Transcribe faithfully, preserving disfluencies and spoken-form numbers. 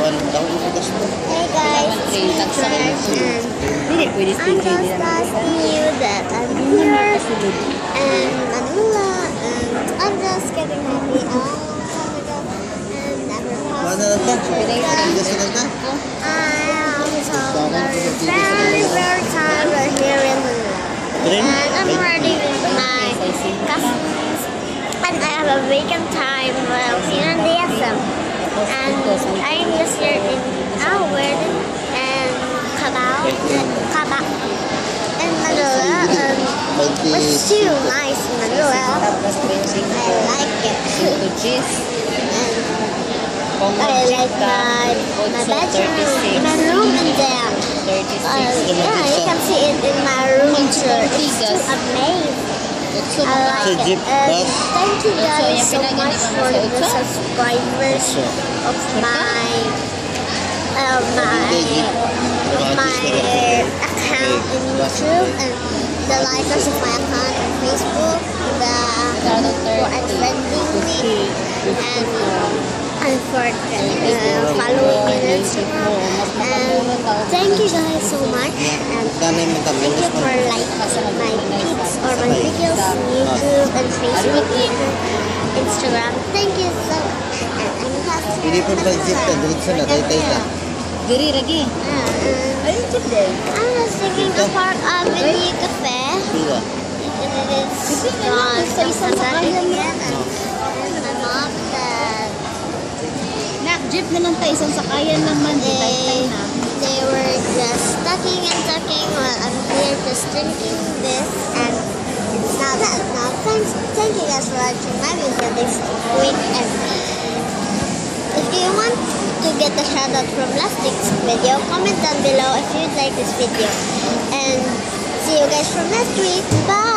Hey guys, it's Trish, and I'm just asking you that I'm here in Manila, and I'm just getting happy a long time ago, and never passed through that. I am so very, very, very tired here in Manila, and I'm ready with my cousins, and I have a weekend time while here in the S M. And I'm just here in our wedding and Cabao, Cabao in Manila. Um, it's too nice in Manila. I like it. And I like my my bedroom, my room in there. Uh, yeah, you can see it in my room too. It's too amazing. I like it. And thank you guys so much for the subscribers of my uh, my my account in YouTube and the likers of my account on Facebook, the for unfriending me and and for uh, following me on Instagram. And thank you guys so much, and thank you for like my pics or my videos on YouTube and Facebook and Instagram. Thank you so much. And I'm happy. Diri lagi. Ayun today. I was thinking of Park Avenue Cafe. It's gone from Sunday again, and my mom said Nak, jeep na lang tayo. Isang sakayan naman. they, they were just talking and talking while I'm here just drinking this, and it's not that. Now, thanks, thank you guys for watching my video this week, and if you want to get a shout out from last week's video, comment down below if you'd like this video, and see you guys from next week. Bye!